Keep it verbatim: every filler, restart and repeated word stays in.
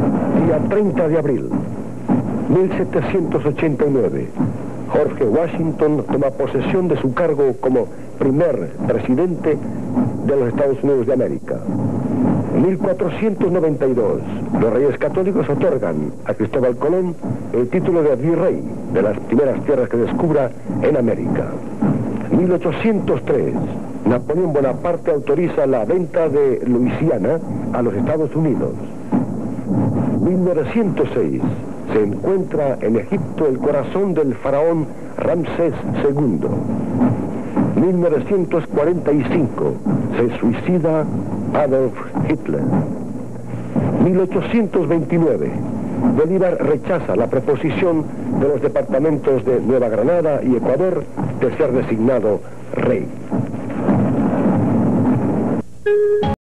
Día treinta de abril, mil setecientos ochenta y nueve. George Washington toma posesión de su cargo como primer presidente de los Estados Unidos de América. mil cuatrocientos noventa y dos, los reyes católicos otorgan a Cristóbal Colón el título de virrey de las primeras tierras que descubra en América. mil ochocientos tres, Napoleón Bonaparte autoriza la venta de Luisiana a los Estados Unidos. mil novecientos seis, se encuentra en Egipto el corazón del faraón Ramsés segundo. mil novecientos cuarenta y cinco, se suicida Adolf Hitler. mil ochocientos veintinueve, Bolívar rechaza la proposición de los departamentos de Nueva Granada y Ecuador de ser designado rey.